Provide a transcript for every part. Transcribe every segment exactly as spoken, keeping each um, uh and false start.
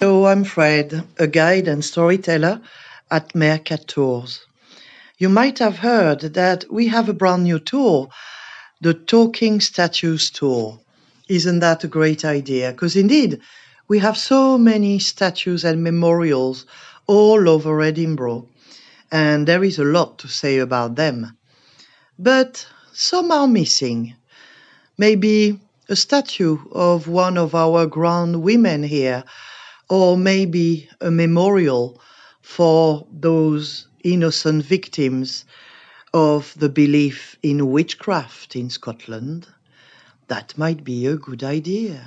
Hello, I'm Fred, a guide and storyteller at Mercat Tours. You might have heard that we have a brand new tour, the Talking Statues Tour. Isn't that a great idea? Because indeed, we have so many statues and memorials all over Edinburgh, and there is a lot to say about them. But some are missing. Maybe a statue of one of our grand women here, or maybe a memorial for those innocent victims of the belief in witchcraft in Scotland. That might be a good idea.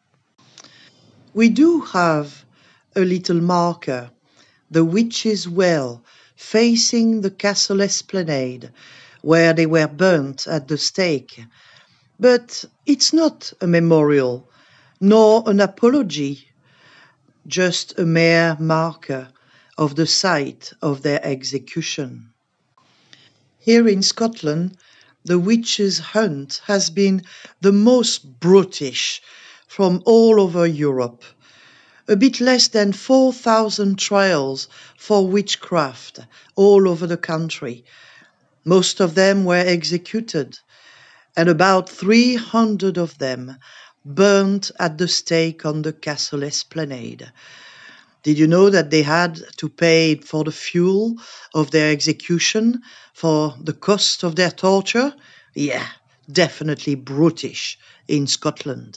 We do have a little marker, the Witches' Well, facing the castle esplanade, where they were burnt at the stake. But it's not a memorial, nor an apology, just a mere marker of the site of their execution. Here in Scotland, the witches' hunt has been the most brutish from all over Europe. A bit less than four thousand trials for witchcraft all over the country. Most of them were executed, and about three hundred of them burnt at the stake on the castle esplanade. Did you know that they had to pay for the fuel of their execution, for the cost of their torture? Yeah, definitely brutish in Scotland.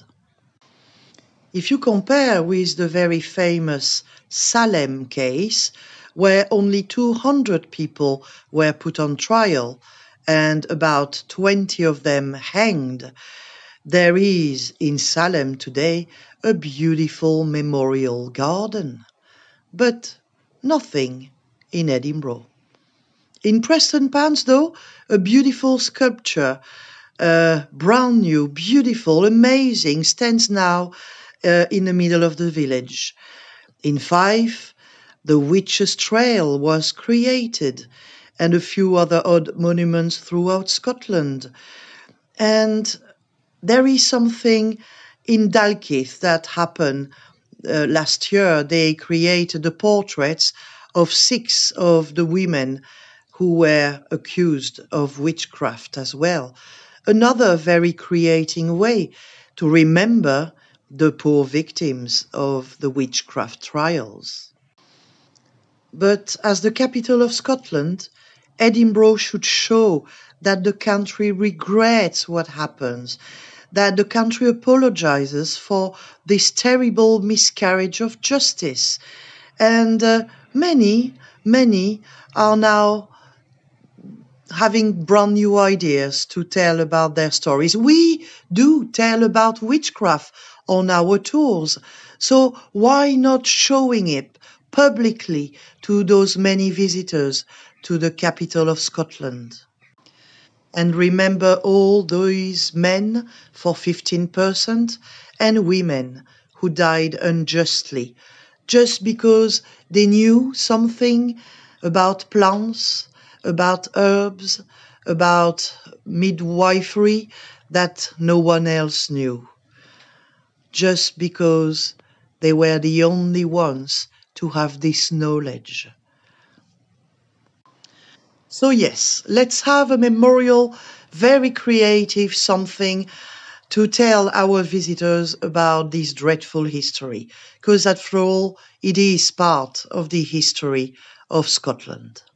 If you compare with the very famous Salem case, where only two hundred people were put on trial and about twenty of them hanged, there is in Salem today a beautiful memorial garden, but nothing in Edinburgh. In Preston Pans, though, a beautiful sculpture, uh, brand new, beautiful, amazing, stands now uh, in the middle of the village. In Fife, the Witches' Trail was created, and a few other odd monuments throughout Scotland. And there is something in Dalkeith that happened uh, last year. They created the portraits of six of the women who were accused of witchcraft as well. Another very creating way to remember the poor victims of the witchcraft trials. But as the capital of Scotland, Edinburgh should show that the country regrets what happens, that the country apologizes for this terrible miscarriage of justice. And uh, many, many are now having brand new ideas to tell about their stories. We do tell about witchcraft on our tours, so why not showing it publicly to those many visitors to the capital of Scotland? And remember all those men for fifteen percent and women who died unjustly just because they knew something about plants, about herbs, about midwifery that no one else knew, just because they were the only ones to have this knowledge. So yes, let's have a memorial, very creative something to tell our visitors about this dreadful history, because after all, it is part of the history of Scotland.